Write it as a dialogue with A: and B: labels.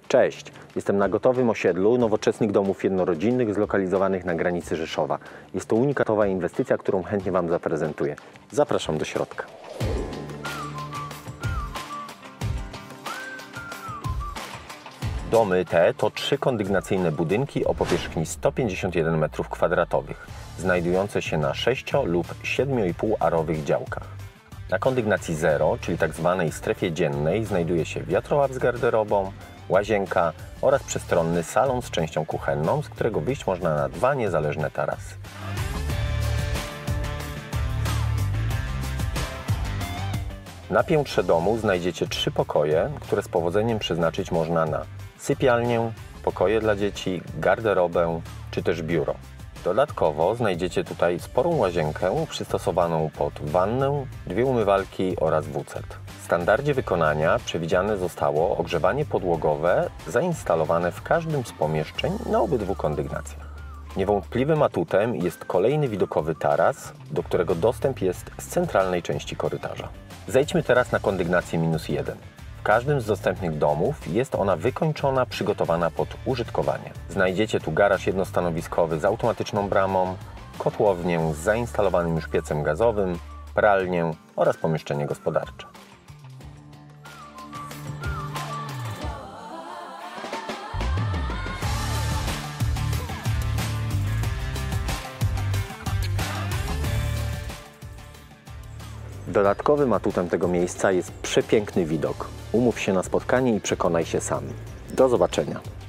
A: Cześć, jestem na gotowym osiedlu nowoczesnych domów jednorodzinnych zlokalizowanych na granicy Rzeszowa. Jest to unikatowa inwestycja, którą chętnie Wam zaprezentuję. Zapraszam do środka. Domy te to 3 kondygnacyjne budynki o powierzchni 151 m2, znajdujące się na 6 lub 7,5-arowych działkach. Na kondygnacji 0, czyli tzw. strefie dziennej, znajduje się wiatrołap z garderobą, łazienka oraz przestronny salon z częścią kuchenną, z którego wyjść można na 2 niezależne tarasy. Na piętrze domu znajdziecie 3 pokoje, które z powodzeniem przeznaczyć można na sypialnię, pokoje dla dzieci, garderobę czy też biuro. Dodatkowo znajdziecie tutaj sporą łazienkę przystosowaną pod wannę, 2 umywalki oraz WC. W standardzie wykonania przewidziane zostało ogrzewanie podłogowe zainstalowane w każdym z pomieszczeń na obydwu kondygnacjach. Niewątpliwym atutem jest kolejny widokowy taras, do którego dostęp jest z centralnej części korytarza. Zejdźmy teraz na kondygnację -1. W każdym z dostępnych domów jest ona wykończona, przygotowana pod użytkowanie. Znajdziecie tu garaż jednostanowiskowy z automatyczną bramą, kotłownię z zainstalowanym już piecem gazowym, pralnię oraz pomieszczenie gospodarcze. Dodatkowym atutem tego miejsca jest przepiękny widok. Umów się na spotkanie i przekonaj się sam. Do zobaczenia.